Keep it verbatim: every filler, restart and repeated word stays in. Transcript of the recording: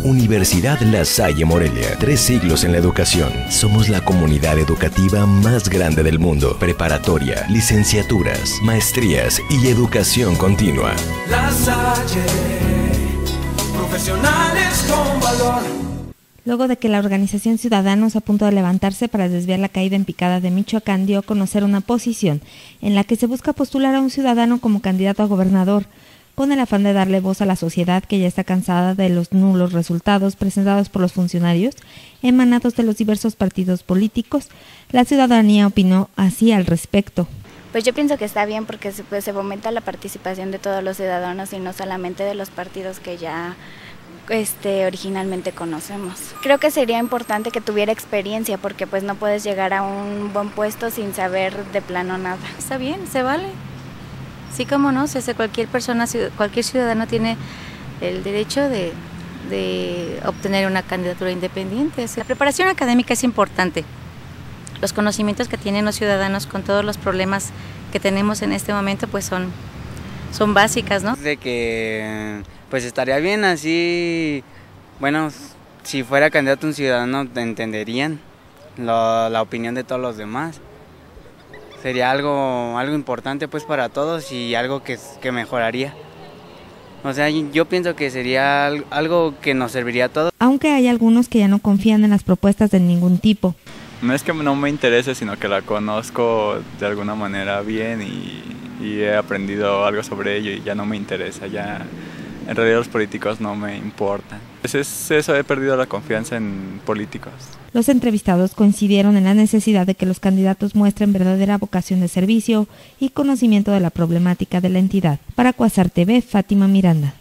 Universidad La Salle Morelia, tres siglos en la educación. Somos la comunidad educativa más grande del mundo. Preparatoria, licenciaturas, maestrías y educación continua. La Salle, profesionales con valor. Luego de que la organización Ciudadanos, a punto de levantarse para desviar la caída en picada de Michoacán, dio a conocer una posición en la que se busca postular a un ciudadano como candidato a gobernador, con el afán de darle voz a la sociedad que ya está cansada de los nulos resultados presentados por los funcionarios emanados de los diversos partidos políticos. La ciudadanía opinó así al respecto. Pues yo pienso que está bien porque se, pues, se fomenta la participación de todos los ciudadanos y no solamente de los partidos que ya Este, originalmente conocemos. Creo que sería importante que tuviera experiencia porque pues no puedes llegar a un buen puesto sin saber de plano nada. Está bien, se vale. Sí, como no, si cualquier persona, cualquier ciudadano tiene el derecho de, de obtener una candidatura independiente. La preparación académica es importante. Los conocimientos que tienen los ciudadanos con todos los problemas que tenemos en este momento pues son, son básicas, ¿no? De que pues estaría bien así, bueno, si fuera candidato un ciudadano entenderían lo, la opinión de todos los demás. Sería algo, algo importante pues para todos y algo que, que mejoraría. O sea, yo pienso que sería algo que nos serviría a todos. Aunque hay algunos que ya no confían en las propuestas de ningún tipo. No es que no me interese, sino que la conozco de alguna manera bien y, y he aprendido algo sobre ello y ya no me interesa, ya en realidad los políticos no me importan. Pues es eso, he perdido la confianza en políticos. Los entrevistados coincidieron en la necesidad de que los candidatos muestren verdadera vocación de servicio y conocimiento de la problemática de la entidad. Para Cuasar T V, Fátima Miranda.